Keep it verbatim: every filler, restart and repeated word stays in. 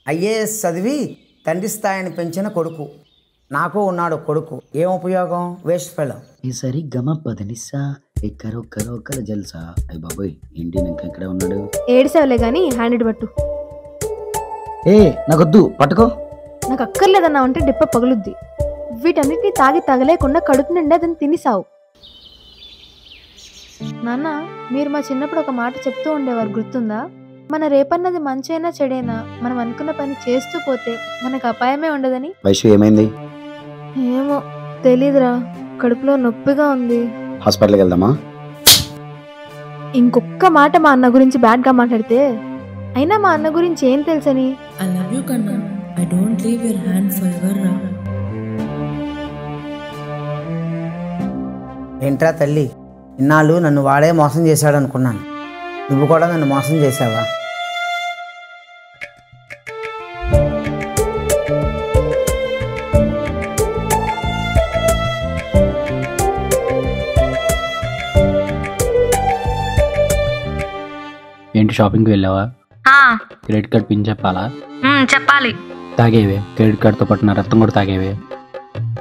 IAS చదివి తండ్రి స్థాయిని పెంచిన కొడుకు. నాకు ఉన్నాడు కొడుకు, ఏం ఉపయోగం? Waste fellow. ఈసారి గమ పదనిసా ఎక్కరో కరో కర జల్సా. అయ్య బాబోయ్, ఏంటి నాకు ఎక్కడ ఉన్నాడు? ఏడిసేవలే గానీ హ్యాండ్ పట్టు. ఏ నాకొద్దు, పట్టుకో. నాకు అక్కర్లేదన్నా అంటే డిప్ప పగులుద్ది. వీటన్నిటిని తాగి తగలేకుండా కడుపు నిండా దాన్ని తినిసావు. నాన్న, మీరు మా చిన్నప్పుడు ఒక మాట చెప్తూ ఉండేవారు, గుర్తుందా? మన రేపన్నది మంచైనా చెడైనా మనం అనుకున్న పని చేస్తూ పోతే మనకు అపాయమే ఉండదని. వైషు ఏమైంది? ఏమో తెలీదురా, కడుపులో నొప్పిగా ఉంది. హాస్పిటల్కి వెళ్దామా? ఇంకొక్క మాట మా అన్న గురించి బ్యాడ్ గా మాట్లాడితే. అయినా మా అన్న గురించి ఏం తెలుసని? I love you Kanna. I don't leave your hand forever ra. ఏంట్రా తల్లి, ఇన్నాళ్ళు నన్ను వాడే మోసం చేశాడు అనుకున్నాను. నువ్వు కూడా నన్ను మోసం చేశావా? ఏంటి షాపింగ్కి వెళ్ళావా? క్రెడిట్ కార్డ్ పిన్ చెప్పాలా? చెప్పాలి. తాగేవే, క్రెడిట్ కార్డ్తో పాటు నా రక్తం కూడా తాగేవే.